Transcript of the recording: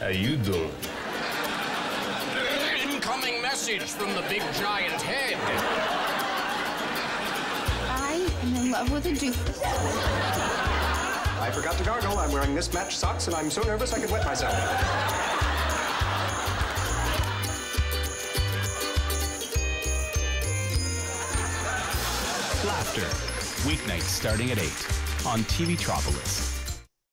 How you doing? Incoming message from the big giant head. I am in love with a doofus. I forgot to gargle. I'm wearing mismatched socks, and I'm so nervous I could wet myself. Laughter, weeknights starting at 8 on TV Tropolis.